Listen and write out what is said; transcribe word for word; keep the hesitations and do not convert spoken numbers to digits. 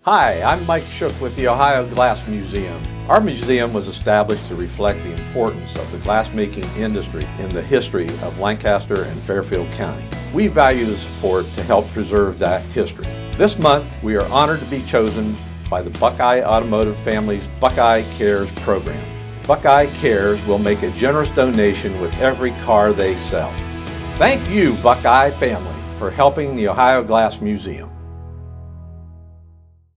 Hi, I'm Mike Shook with the Ohio Glass Museum. Our museum was established to reflect the importance of the glassmaking industry in the history of Lancaster and Fairfield County. We value the support to help preserve that history. This month, we are honored to be chosen by the Buckeye Automotive Family's Buckeye Cares program. Buckeye Cares will make a generous donation with every car they sell. Thank you, Buckeye family, for helping the Ohio Glass Museum.